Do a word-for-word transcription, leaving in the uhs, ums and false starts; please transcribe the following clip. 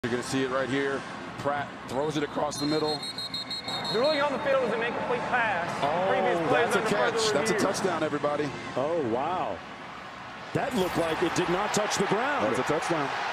You're going to see it right here. Pratt throws it across the middle. The ruling on the field is an incomplete pass. Oh, Previous plays that's a under catch. further That's a review. touchdown, everybody. Oh, wow. That looked like it did not touch the ground. That's a touchdown.